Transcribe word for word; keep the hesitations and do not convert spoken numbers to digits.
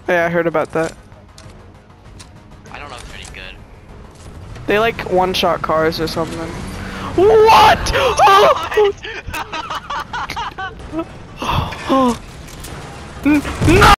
Yeah, I heard about that. I don't know if it's any good. They like one-shot cars or something. What? What? No!